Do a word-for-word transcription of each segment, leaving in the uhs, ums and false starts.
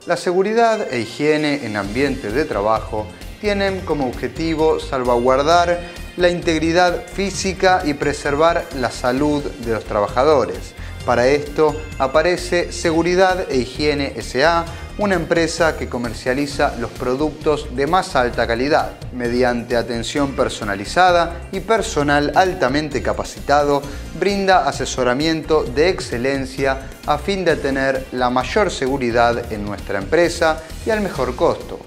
La seguridad e higiene en ambientes de trabajo tienen como objetivo salvaguardar la integridad física y preservar la salud de los trabajadores. Para esto aparece Seguridad e Higiene S A, una empresa que comercializa los productos de más alta calidad. Mediante atención personalizada y personal altamente capacitado, brinda asesoramiento de excelencia a fin de tener la mayor seguridad en nuestra empresa y al mejor costo.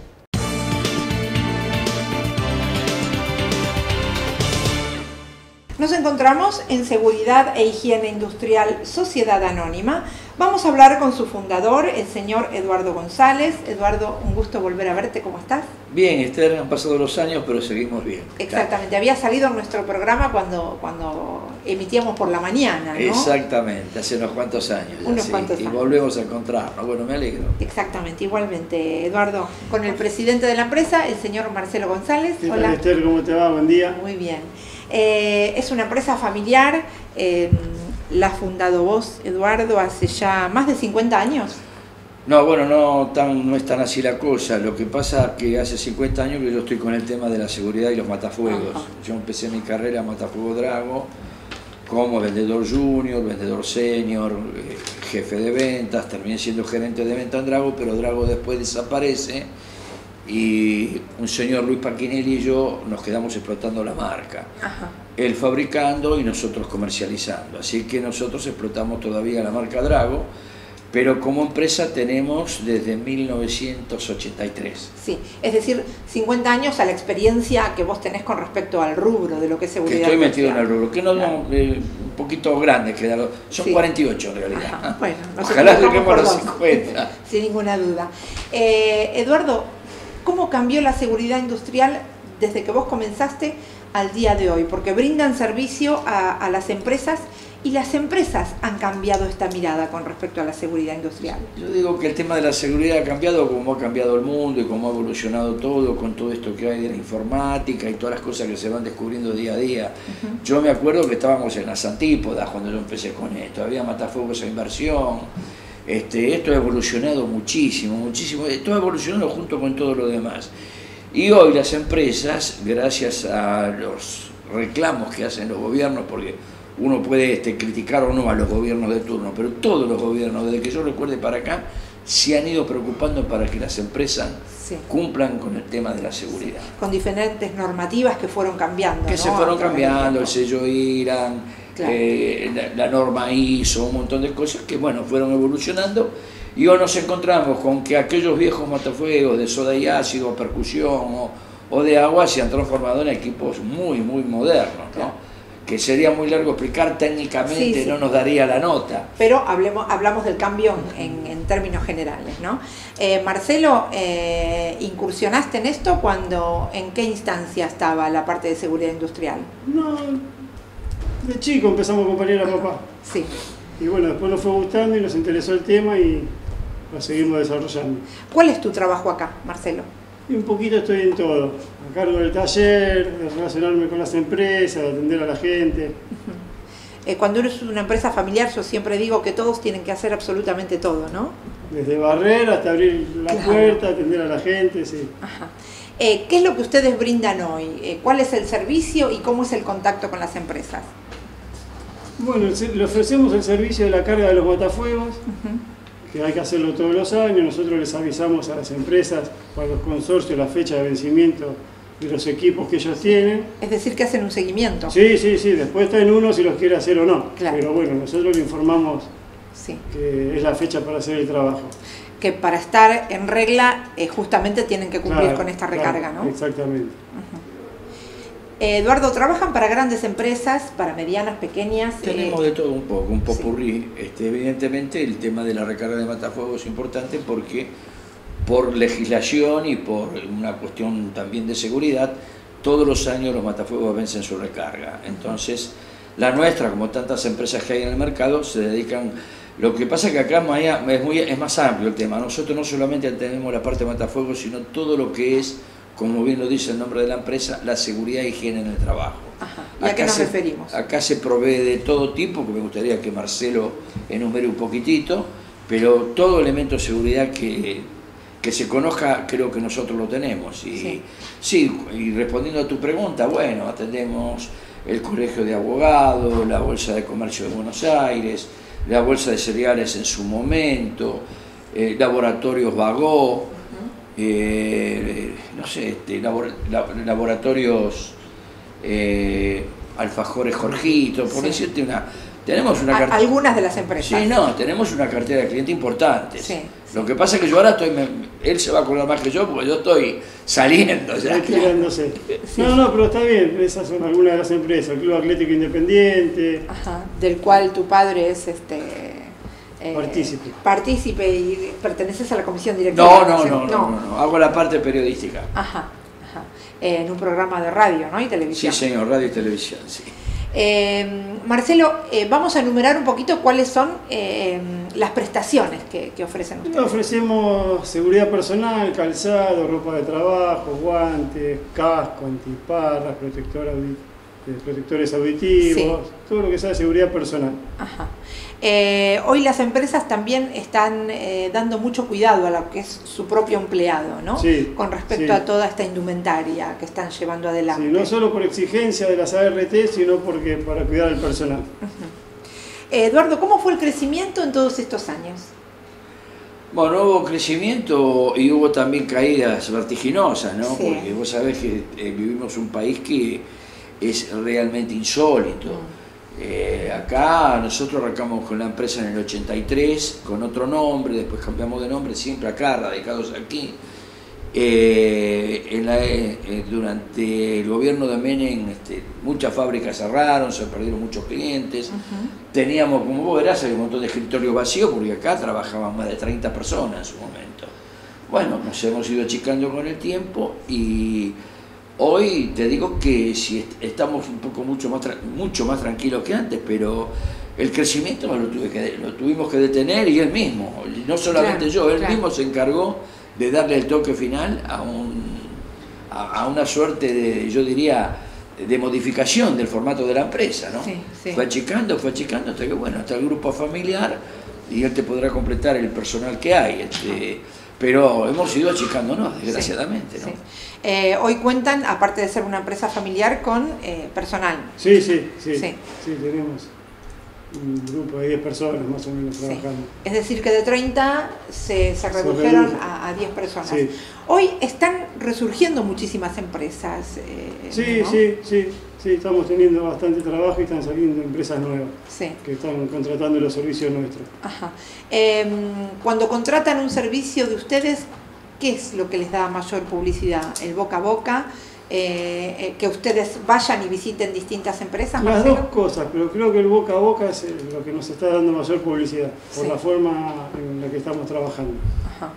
Nos encontramos en Seguridad e Higiene Industrial Sociedad Anónima. Vamos a hablar con su fundador, el señor Eduardo González. Eduardo, un gusto volver a verte. ¿Cómo estás? Bien, Esther, han pasado los años, pero seguimos bien. Exactamente. Había salido en nuestro programa cuando, cuando emitíamos por la mañana, ¿no? Exactamente, hace unos cuantos años. Unos sí, cuantos y años. volvemos a encontrarnos. Bueno, me alegro. Exactamente, igualmente, Eduardo. Con el presidente de la empresa, el señor Marcelo González. ¿Qué tal, Hola. Esther? ¿Cómo te va? Buen día. Muy bien. Eh, es una empresa familiar, eh, la has fundado vos, Eduardo, hace ya más de cincuenta años. No, bueno, no, tan, no es tan así la cosa. Lo que pasa es que hace cincuenta años que yo estoy con el tema de la seguridad y los matafuegos. Ajá. Yo empecé mi carrera en Matafuego Drago como vendedor junior, vendedor senior, eh, jefe de ventas, terminé siendo gerente de venta en Drago, pero Drago después desaparece. Y un señor Luis Paquinelli y yo nos quedamos explotando la marca. Ajá. Él fabricando y nosotros comercializando. Así que nosotros explotamos todavía la marca Drago, pero como empresa tenemos desde mil novecientos ochenta y tres. Sí, es decir, cincuenta años a la experiencia que vos tenés con respecto al rubro de lo que es seguridad. Que estoy metido en el social. rubro, que no, Claro. no eh, un poquito grande, que son sí. cuarenta y ocho en realidad. Ajá. Bueno, ojalá lleguemos a los cincuenta. Sin ninguna duda. Eh, Eduardo, ¿cómo cambió la seguridad industrial desde que vos comenzaste al día de hoy? Porque brindan servicio a, a las empresas y las empresas han cambiado esta mirada con respecto a la seguridad industrial. Yo digo que el tema de la seguridad ha cambiado como ha cambiado el mundo y como ha evolucionado todo con todo esto que hay de la informática y todas las cosas que se van descubriendo día a día. Uh-huh. Yo me acuerdo que estábamos en las antípodas cuando yo empecé con esto, había matafuegos a inversión. Este, esto ha evolucionado muchísimo, muchísimo, esto ha evolucionado junto con todo lo demás. Y hoy las empresas, gracias a los reclamos que hacen los gobiernos, porque uno puede este, criticar o no a los gobiernos de turno, pero todos los gobiernos, desde que yo recuerde para acá, se han ido preocupando para que las empresas sí. cumplan con el tema de la seguridad. Con diferentes normativas que fueron cambiando. Que ¿no? se fueron cambiando, el sello IRAN, claro. eh, la, la norma I S O, un montón de cosas que bueno, fueron evolucionando y hoy nos encontramos con que aquellos viejos matafuegos de soda y ácido, percusión o, o de agua se han transformado en equipos muy, muy modernos, ¿no? Claro. Que sería muy largo explicar técnicamente, sí, sí. no nos daría la nota. Pero hablemos, hablamos del cambio en, en términos generales, ¿no? Eh, Marcelo, eh, ¿incursionaste en esto cuando, en qué instancia estaba la parte de seguridad industrial? No, de chico empezamos a acompañar a papá. Sí. Y bueno, después nos fue gustando y nos interesó el tema y lo seguimos desarrollando. ¿Cuál es tu trabajo acá, Marcelo? Y un poquito estoy en todo, a cargo del taller, de relacionarme con las empresas, de atender a la gente. Uh-huh. eh, cuando eres una empresa familiar, yo siempre digo que todos tienen que hacer absolutamente todo, ¿no? Desde barrer hasta abrir la claro. puerta, atender a la gente, sí. Ajá. Eh, ¿Qué es lo que ustedes brindan hoy? Eh, ¿Cuál es el servicio y cómo es el contacto con las empresas? Bueno, le ofrecemos el servicio de la carga de los matafuegos. Uh-huh. Que hay que hacerlo todos los años, nosotros les avisamos a las empresas, para los consorcios, la fecha de vencimiento de los equipos que ellos tienen. Es decir, que hacen un seguimiento. Sí, sí, sí, después está en uno si los quiere hacer o no. Claro. Pero bueno, nosotros le informamos sí. que es la fecha para hacer el trabajo. Que para estar en regla, eh, justamente tienen que cumplir claro, con esta recarga, claro, ¿no? Exactamente. Uh-huh. eh, Eduardo, ¿trabajan para grandes empresas, para medianas, pequeñas? Tenemos eh... de todo un poco, un popurrí. Sí. Este, evidentemente el tema de la recarga de matafuegos es importante porque por legislación y por una cuestión también de seguridad, todos los años los matafuegos vencen su recarga. Entonces, la nuestra, como tantas empresas que hay en el mercado, se dedican... Lo que pasa es que acá es, muy, es más amplio el tema. Nosotros no solamente tenemos la parte de matafuegos, sino todo lo que es, como bien lo dice el nombre de la empresa, la seguridad e higiene en el trabajo. Ajá. ¿Y a qué nos se, referimos? Acá se provee de todo tipo, que me gustaría que Marcelo enumere un poquitito, pero todo elemento de seguridad que que se conozca, creo que nosotros lo tenemos. Y Sí. sí, y respondiendo a tu pregunta, bueno, atendemos el Colegio de Abogados, la Bolsa de Comercio de Buenos Aires, la Bolsa de Cereales en su momento, eh, Laboratorios Bagó, uh-huh. eh, no sé, este, labor, laboratorios eh, Alfajores Jorgito, por sí. decirte una... Tenemos una cartera, algunas de las empresas. Sí, no, tenemos una cartera de clientes importante. Sí, Lo sí. que pasa es que yo ahora estoy, me, él se va a acordar más que yo porque yo estoy saliendo ya. Retirándose. Sí. No, no, pero está bien, esas son algunas de las empresas, el Club Atlético Independiente. Ajá, del cual tu padre es este eh, partícipe. Partícipe y perteneces a la comisión directiva. No, no, no, no, no, no, no, hago la parte periodística. Ajá, ajá. Eh, en un programa de radio, ¿no? Y televisión. Sí, señor, radio y televisión, sí. Eh, Marcelo, eh, vamos a enumerar un poquito cuáles son eh, las prestaciones que, que ofrecen ustedes. Ofrecemos seguridad personal, calzado, ropa de trabajo, guantes, casco, antiparras, protector audi protectores auditivos, sí. todo lo que sea de seguridad personal. Ajá. Eh, hoy las empresas también están eh, dando mucho cuidado a lo que es su propio empleado, ¿no? Sí, con respecto sí. a toda esta indumentaria que están llevando adelante. Sí, no solo por exigencia de las A R T, sino porque para cuidar al personal. Uh-huh. eh, Eduardo, ¿cómo fue el crecimiento en todos estos años? Bueno, hubo crecimiento y hubo también caídas vertiginosas, ¿no? Sí. Porque vos sabés que eh, vivimos un país que es realmente insólito. Mm. Eh, acá nosotros arrancamos con la empresa en el ochenta y tres, con otro nombre, después cambiamos de nombre, siempre acá, radicados aquí. Eh, en la, eh, durante el gobierno de Menem este, muchas fábricas cerraron, se perdieron muchos clientes. Uh-huh. Teníamos, como vos verás, hay un montón de escritorios vacíos porque acá trabajaban más de treinta personas en su momento. Bueno, nos hemos ido achicando con el tiempo y hoy te digo que si estamos un poco mucho más, mucho más tranquilos que antes, pero el crecimiento lo, tuve que, lo tuvimos que detener y él mismo, no solamente claro, yo, él claro. mismo se encargó de darle el toque final a, un, a, a una suerte de, yo diría, de modificación del formato de la empresa, ¿no? Sí, sí. Fue achicando, fue achicando, hasta que bueno, hasta el grupo familiar y él te podrá completar el personal que hay. Este, pero hemos ido achicándonos, desgraciadamente, sí, ¿no? Sí. Eh, hoy cuentan, aparte de ser una empresa familiar, con eh, personal. Sí, sí, sí, sí, sí, tenemos un grupo de diez personas más o menos trabajando. Sí. Es decir, que de treinta se, se redujeron se a, a diez personas. Sí. Hoy están resurgiendo muchísimas empresas. Eh, sí, ¿no? sí, sí, sí, estamos teniendo bastante trabajo y están saliendo empresas nuevas sí. que están contratando los servicios nuestros. Ajá. Eh, cuando contratan un servicio de ustedes, ¿qué es lo que les da mayor publicidad? ¿El boca a boca? Eh, eh, ¿Que ustedes vayan y visiten distintas empresas? Las Marcelo? dos cosas, pero creo que el boca a boca es lo que nos está dando mayor publicidad, por sí. la forma en la que estamos trabajando. Ajá.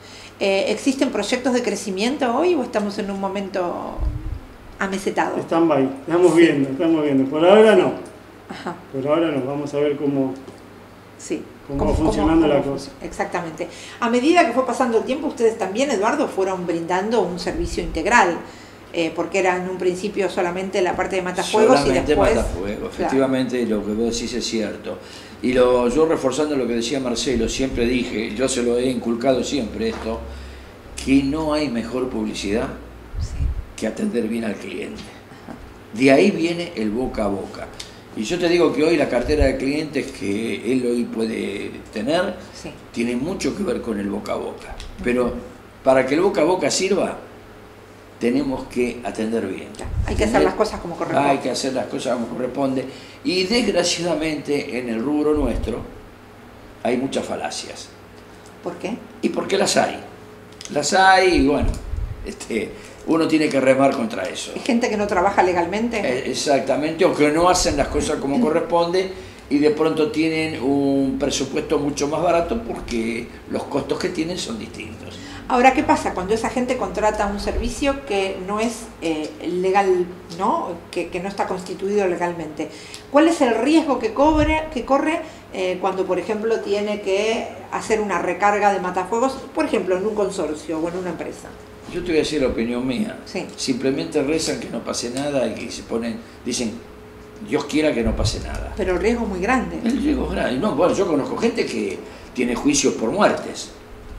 Eh, ¿Existen proyectos de crecimiento hoy o estamos en un momento amesetado? Stand-by, estamos sí. viendo, estamos viendo. Por ahora no. Ajá. Por ahora no, vamos a ver cómo... Sí. Cómo va funcionando cómo, la cosa. Exactamente. A medida que fue pasando el tiempo, ustedes también, Eduardo, fueron brindando un servicio integral, eh, porque era en un principio solamente la parte de matafuegos solamente y después... matafuegos, efectivamente claro. Lo que vos decís es cierto. Y lo, yo reforzando lo que decía Marcelo, siempre dije, yo se lo he inculcado siempre esto, que no hay mejor publicidad sí. que atender bien al cliente. Ajá. De ahí viene el boca a boca. Y yo te digo que hoy la cartera de clientes que él hoy puede tener sí. tiene mucho que ver con el boca a boca. Pero para que el boca a boca sirva, tenemos que atender bien. Hay que hacer las cosas como corresponde. Hay que hacer las cosas como corresponde. Y desgraciadamente en el rubro nuestro hay muchas falacias. ¿Por qué? Y porque las hay. Las hay y bueno, este... uno tiene que remar contra eso. ¿Hay gente que no trabaja legalmente? Exactamente, o que no hacen las cosas como corresponde y de pronto tienen un presupuesto mucho más barato porque los costos que tienen son distintos. Ahora, ¿qué pasa cuando esa gente contrata un servicio que no es eh, legal, ¿no? Que, que no está constituido legalmente? ¿Cuál es el riesgo que, cobre, que corre eh, cuando, por ejemplo, tiene que hacer una recarga de matafuegos, por ejemplo, en un consorcio o en una empresa? Yo te voy a decir la opinión mía. Sí. Simplemente rezan que no pase nada y se ponen, dicen, Dios quiera que no pase nada. Pero el riesgo es muy grande. El riesgo es grande. No, bueno, yo conozco gente que tiene juicios por muertes.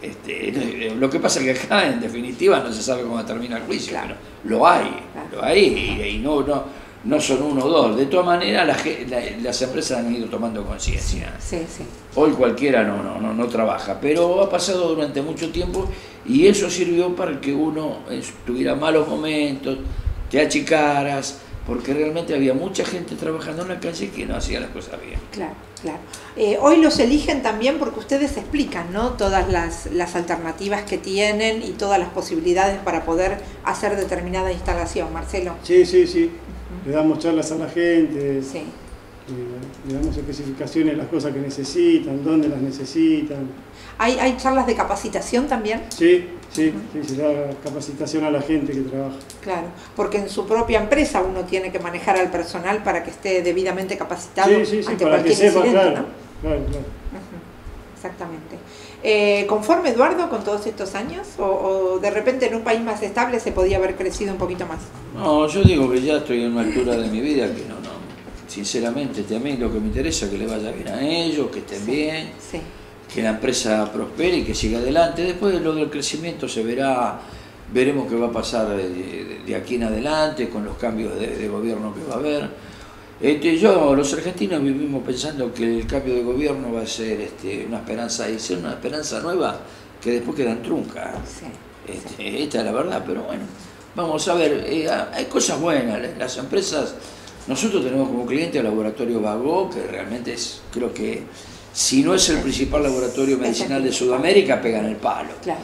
Este, lo que pasa es que acá, en definitiva, no se sabe cómo termina el juicio, Claro. pero lo hay, Claro. lo hay, y, y no, no, no son uno o dos. De todas maneras, la ge- la- las empresas han ido tomando conciencia. Sí, sí. Hoy cualquiera no, no, no, no trabaja, pero ha pasado durante mucho tiempo y eso sirvió para que uno eh, tuviera malos momentos, te achicaras, porque realmente había mucha gente trabajando en la calle que no hacía las cosas bien. Claro, claro. Eh, hoy los eligen también porque ustedes explican, ¿no? Todas las, las alternativas que tienen y todas las posibilidades para poder hacer determinada instalación, Marcelo. Sí, sí, sí. Le damos charlas a la gente, Sí. eh, le damos especificaciones de las cosas que necesitan, dónde las necesitan. ¿Hay, hay charlas de capacitación también? Sí, sí, sí, se da capacitación a la gente que trabaja. Claro, porque en su propia empresa uno tiene que manejar al personal para que esté debidamente capacitado Sí, sí, sí, ante para que cualquier sepa, incidente, claro, ¿no? claro, claro. Ujú, exactamente. Eh, ¿Conforme, Eduardo, con todos estos años? O, ¿O de repente en un país más estable se podía haber crecido un poquito más? No, yo digo que ya estoy en una altura de mi vida que no, no, sinceramente, este, a mí lo que me interesa es que le vaya bien a ellos, que estén bien, Sí, que la empresa prospere y que siga adelante. Después de lo del crecimiento se verá, veremos qué va a pasar de, de- de aquí en adelante con los cambios de, de gobierno que va a haber. Este, yo, los argentinos vivimos pensando que el cambio de gobierno va a ser este, una esperanza y ser una esperanza nueva que después quedan truncas. sí. Este, esta es la verdad, pero bueno, vamos a ver, eh, hay cosas buenas, las empresas, nosotros tenemos como cliente el laboratorio Vago, que realmente es, creo que si no es el principal laboratorio medicinal de Sudamérica, pegan el palo. Claro,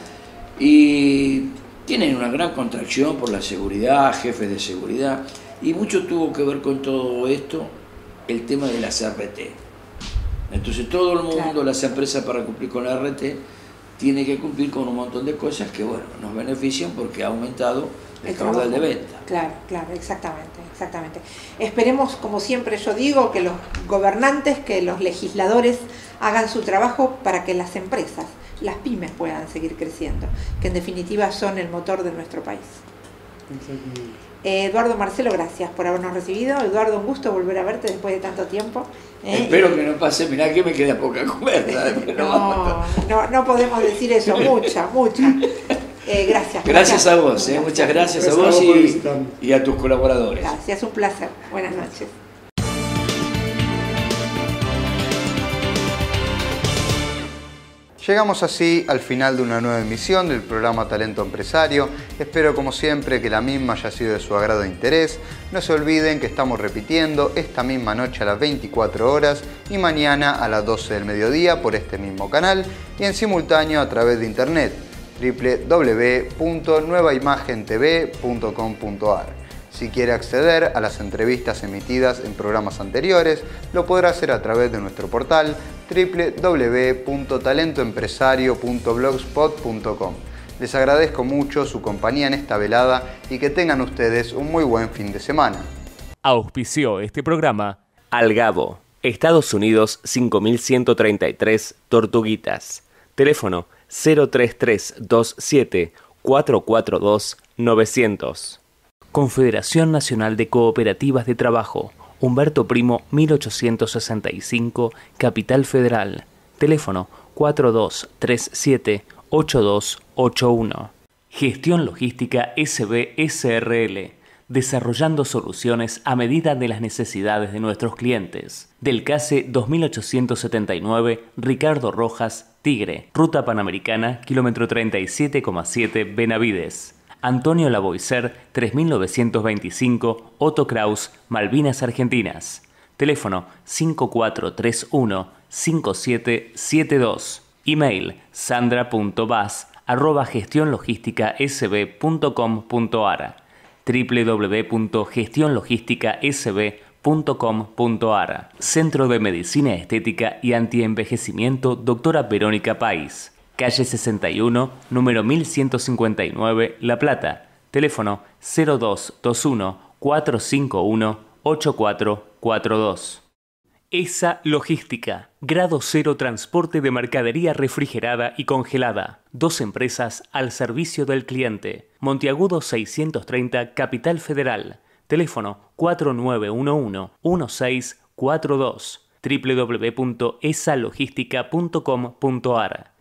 Y tienen una gran contracción por la seguridad, jefes de seguridad, y mucho tuvo que ver con todo esto el tema de las R T. Entonces todo el mundo, Claro. las empresas para cumplir con la R T, tiene que cumplir con un montón de cosas que bueno, nos benefician porque ha aumentado el, el caudal trabajo. de venta. Claro, claro, exactamente, exactamente. Esperemos, como siempre yo digo, que los gobernantes, que los legisladores hagan su trabajo para que las empresas, las pymes puedan seguir creciendo, que en definitiva son el motor de nuestro país. Exactamente. Eh, Eduardo, Marcelo, gracias por habernos recibido. Eduardo, un gusto volver a verte después de tanto tiempo. ¿eh? Espero que no pase, mirá que me queda poca coberta. No, no, no podemos decir eso, mucha, mucha. Eh, gracias. Gracias a vos, eh, muchas gracias, Gracias a a vos vos por y, visitarme. y a tus colaboradores. Gracias, un placer. Buenas noches. Llegamos así al final de una nueva emisión del programa Talento Empresario. Espero como siempre que la misma haya sido de su agrado e interés. No se olviden que estamos repitiendo esta misma noche a las veinticuatro horas y mañana a las doce del mediodía por este mismo canal y en simultáneo a través de internet doble u doble u doble u punto nueva imagen t v punto com punto a r. Si quiere acceder a las entrevistas emitidas en programas anteriores, lo podrá hacer a través de nuestro portal doble u doble u doble u punto talento empresario punto blogspot punto com. Les agradezco mucho su compañía en esta velada y que tengan ustedes un muy buen fin de semana. Auspició este programa Algabo, Estados Unidos cinco mil ciento treinta y tres, Tortuguitas. Teléfono cero tres tres dos siete cuatro cuatro dos nueve cero cero. Confederación Nacional de Cooperativas de Trabajo, Humberto Primo mil ochocientos sesenta y cinco, Capital Federal. Teléfono cuatro dos tres siete ocho dos ocho uno. Gestión Logística S B S R L, desarrollando soluciones a medida de las necesidades de nuestros clientes. Del CASE dos mil ochocientos setenta y nueve, Ricardo Rojas, Tigre, Ruta Panamericana, kilómetro treinta y siete coma siete, Benavides. Antonio Lavoisier, tres mil novecientos veinticinco, Otto Kraus, Malvinas Argentinas. Teléfono cinco cuatro tres uno cinco siete siete dos. Email sandra punto bas arroba gestión logística s b punto com punto a r. doble u doble u doble u punto gestión logística s b punto com punto a r. Centro de Medicina Estética y Antienvejecimiento Doctora Verónica País. Calle sesenta y uno, número mil ciento cincuenta y nueve, La Plata. Teléfono cero dos dos uno cuatro cinco uno ocho cuatro cuatro dos. E S A Logística. Grado cero transporte de mercadería refrigerada y congelada. Dos empresas al servicio del cliente. Monteagudo seiscientos treinta, Capital Federal. Teléfono cuatro nueve uno uno uno seis cuatro dos. doble u doble u doble u punto esa logística punto com punto a r.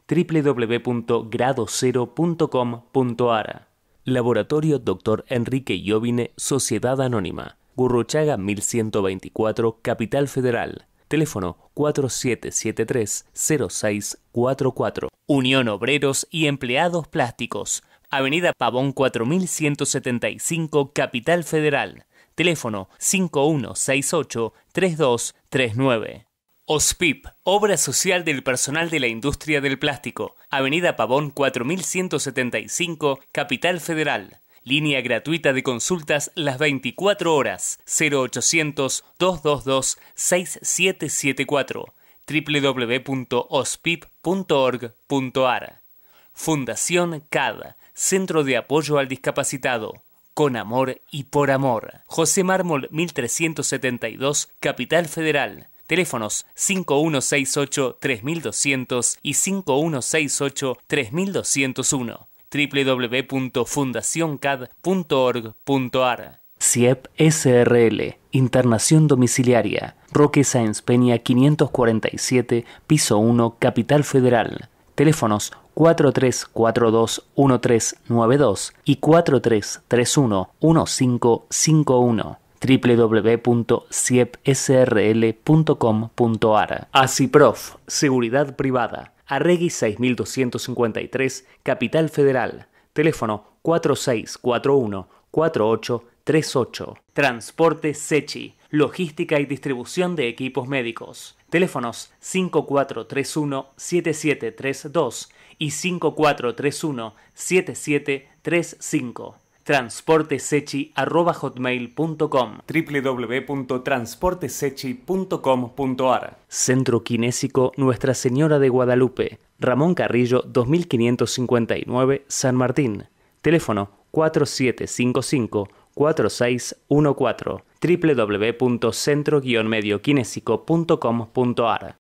w w w punto grado cero punto com punto a r. Laboratorio doctor Enrique Iovine, Sociedad Anónima, Gurruchaga mil ciento veinticuatro, Capital Federal. Teléfono cuatro siete siete tres cero seis cuatro cuatro. Unión Obreros y Empleados Plásticos, Avenida Pavón cuatro mil ciento setenta y cinco, Capital Federal. Teléfono cinco uno seis ocho tres dos tres nueve. O S P I P, Obra Social del Personal de la Industria del Plástico, Avenida Pavón cuatro mil ciento setenta y cinco, Capital Federal. Línea gratuita de consultas las veinticuatro horas, cero ochocientos, dos dos dos, seis siete siete cuatro, w w w punto ospip punto org punto a r. Fundación C A D, Centro de Apoyo al Discapacitado. Con amor y por amor. José Mármol mil trescientos setenta y dos, Capital Federal. Teléfonos cinco uno seis ocho tres mil doscientos y cinco uno seis ocho tres mil doscientos uno. w w w punto fundación cad punto org punto a r. C I E P S R L, Internación Domiciliaria, Roque Sáenz Peña quinientos cuarenta y siete, Piso uno, Capital Federal. Teléfonos cuatro tres cuatro dos uno tres nueve dos y cuatro tres tres uno uno cinco cinco uno. w w w punto ciep s r l punto com punto a r. ACIPROF, Seguridad Privada, Arregui seis mil doscientos cincuenta y tres, Capital Federal. Teléfono cuatro seis cuatro uno cuatro ocho tres ocho. Transporte Sechi, Logística y Distribución de Equipos Médicos. Teléfonos cinco cuatro tres uno siete siete tres dos y cinco cuatro tres uno siete siete tres cinco. transportesechi arroba hotmail punto com, w w w punto transportesechi punto com punto a r. Centro Kinésico Nuestra Señora de Guadalupe, Ramón Carrillo dos mil quinientos cincuenta y nueve, San Martín. Teléfono cuatro siete cinco cinco cuatro seis uno cuatro, w w w punto centro guion medio kinésico punto com punto a r.